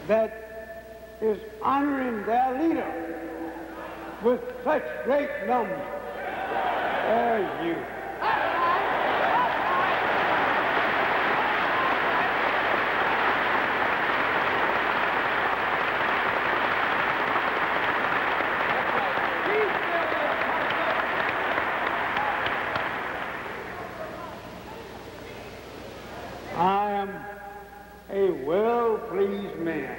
that is honoring their leader with such great numbers. There's you. I am a well-pleased man.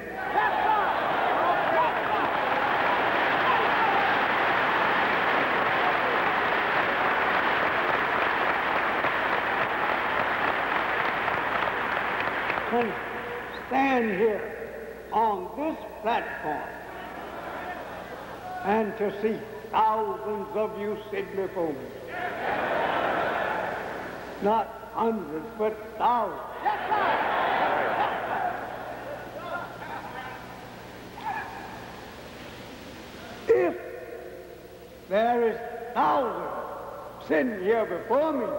Can stand here on this platform and to see thousands of you sitting before me. Not hundreds, but thousands. If there is thousands sitting here before me,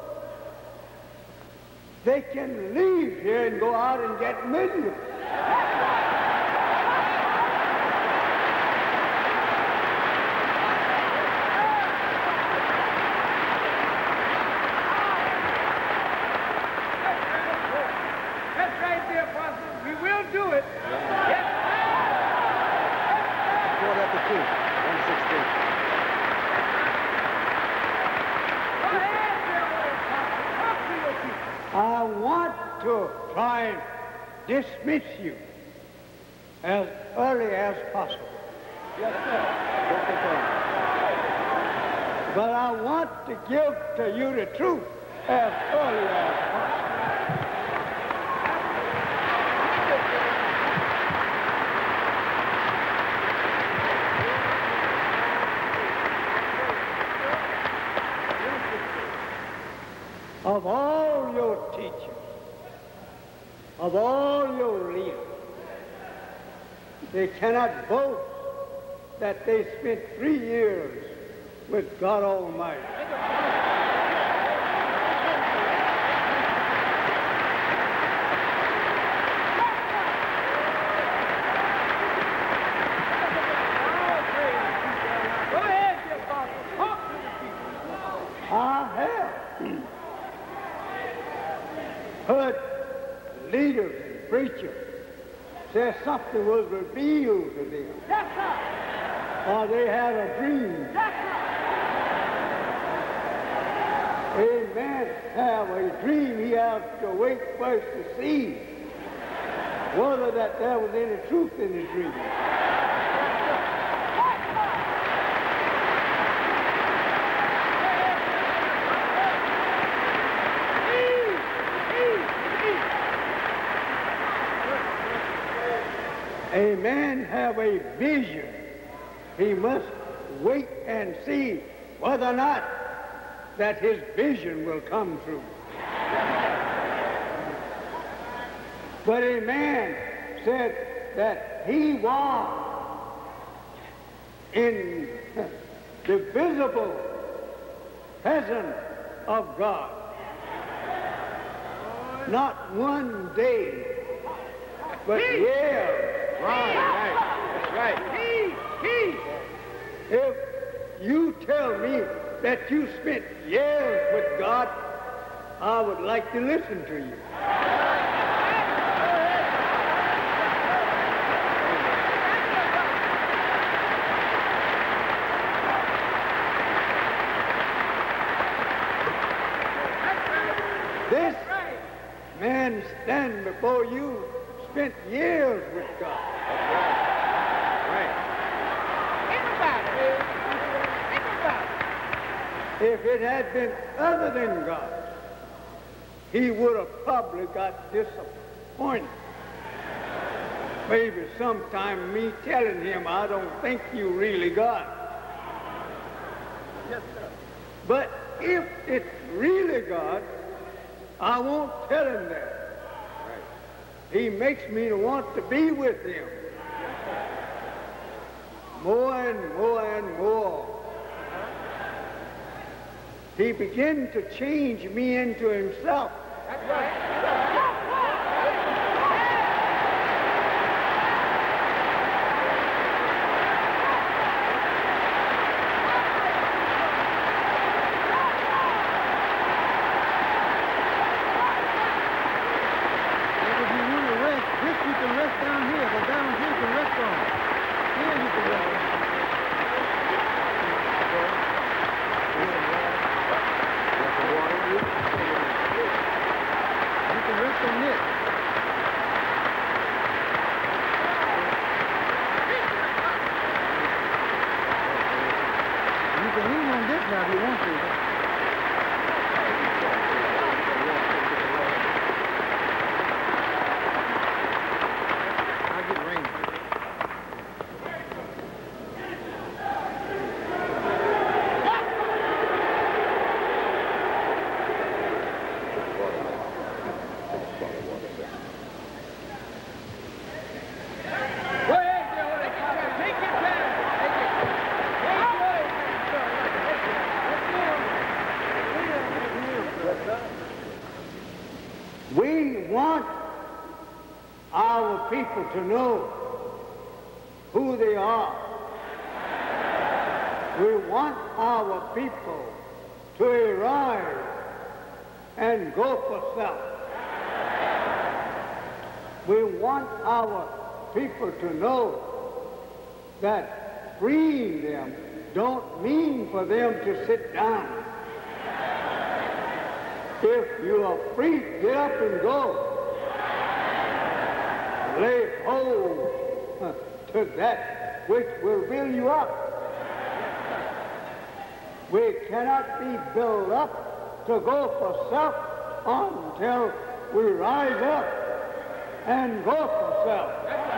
they can leave here and go out and get millions. That's right there, Pastor. We will do it. Yes. Before that, the 116. I want to try and dismiss you as early as possible. Yes, sir. But I want to give to you the truth as early as possible. Of all your teachers, of all your leaders, they cannot boast that they spent 3 years with God Almighty. Go ahead, dear Pastor. Talk to the people. I have heard leaders and preachers say something was revealed to them, Yes, sir. or they had a dream. Yes, sir. A man have a dream, he has to wait first to see whether that there was any truth in the dream. A man have a vision, he must wait and see whether or not that his vision will come true. But a man said that he was in the visible presence of God. Not one day, but years. Right. That's right. If you tell me that you spent years with God, I would like to listen to you. This man standing before you spent years with God. Right. Think about it. Think about it. If it had been other than God, he would have probably got disappointed. Maybe sometime me telling him, I don't think you really got it. Yes, sir. But if it's really God, I won't tell him that. He makes me want to be with him. More and more and more. He began to change me into himself. That's right. down here, but down here you can rest on. Here you can rest on. You can rest on this. You can lean on this now if you want to. I'll get rain. Go ahead, Joe. Take your time. We want our people to know who they are. We want our people to arise and go for self. We want our people to know that freeing them don't mean for them to sit down. If you are free, get up and go. Lay hold to that which will build you up. We cannot be built up to go for self until we rise up and go for self.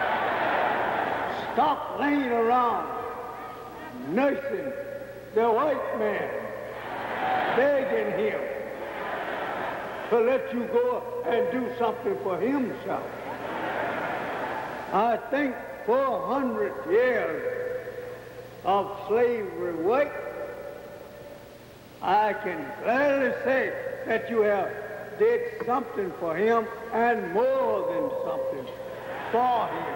Stop laying around nursing the white man, begging him to let you go and do something for himself. I think 400 years of slavery work, I can gladly say that you have did something for him and more than something for him.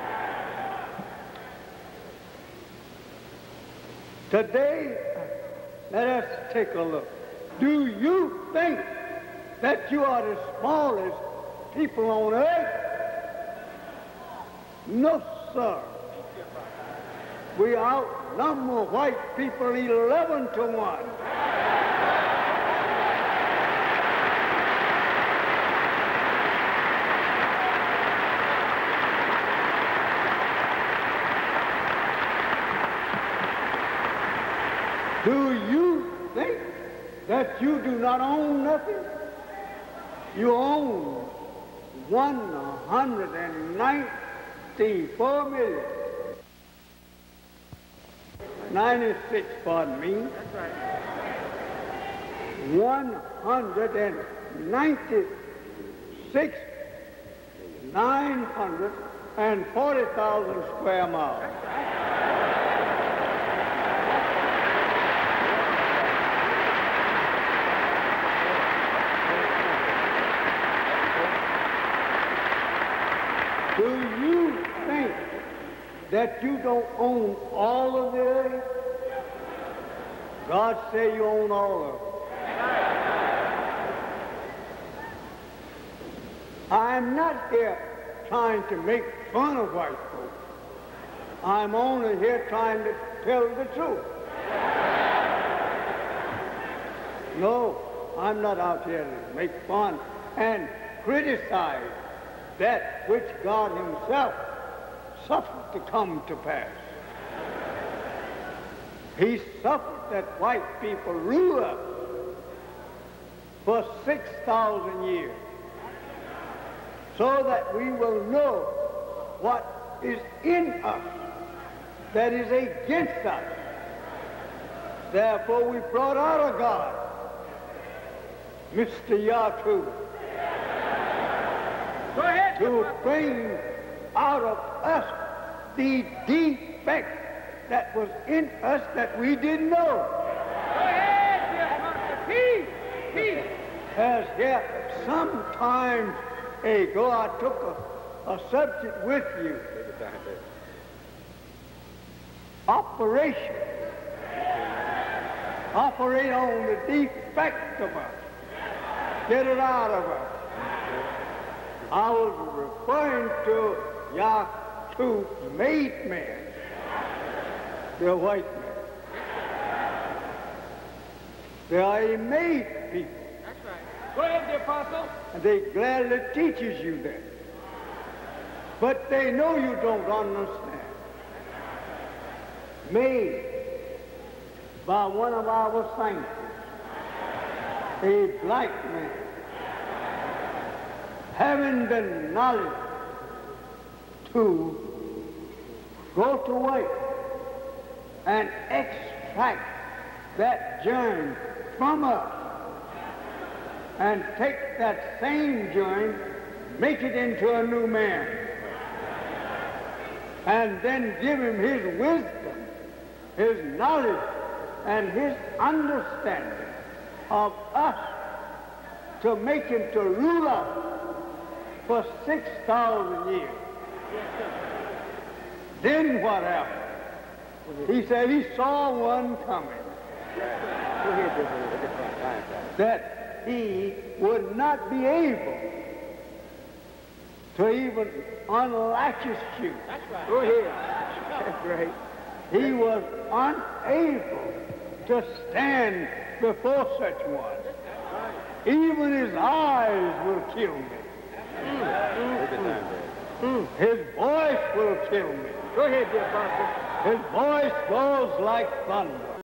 Today, let us take a look. Do you think that you are the smallest people on earth? No, sir. We outnumber white people 11 to 1. Do you think that you do not own nothing? You own 194 million. 96, pardon me. That's right. 196, 940,000 square miles. Do you think that you don't own all of the earth? God say you own all of it. I'm not here trying to make fun of white folks. I'm only here trying to tell the truth. No, I'm not out here to make fun and criticize that which God himself suffered to come to pass. He suffered that white people rule us for 6,000 years so that we will know what is in us that is against us. Therefore we brought out of God Mr. Yahweh Go ahead. to bring out of us the defect that was in us that we didn't know. Go ahead, dear Pastor. Peace. Peace. As yet, sometime ago, I took a subject with you. Operation. Operate on the defect of us. Get it out of us. I was referring to Yaktooth made men. They're white men. They are a made people. That's right. Go ahead, the apostle. And they gladly teaches you that. But they know you don't understand. Made by one of our saints, a black man, having the knowledge to go to work and extract that germ from us and take that same germ, make it into a new man, and then give him his wisdom, his knowledge, and his understanding of us to make him to rule us for 6,000 years. Then what happened? He said he saw one coming, that he would not be able to even unlatch his shoe. That's right. Go ahead. That's right. He was unable to stand before such one. Even his eyes will kill me. His voice will kill me. Go ahead, the apostle. His voice goes like thunder.